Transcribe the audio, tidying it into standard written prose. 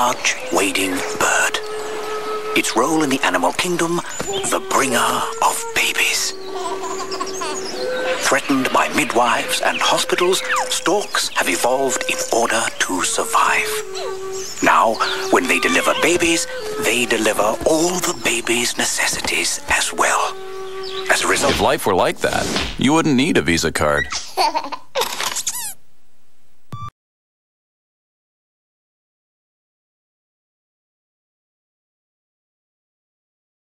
large, wading bird. Its role in the animal kingdom, the bringer of babies. Threatened by midwives and hospitals, storks have evolved in order to survive. Now, when they deliver babies, they deliver all the baby's necessities as well. As a result, if life were like that, you wouldn't need a Visa card.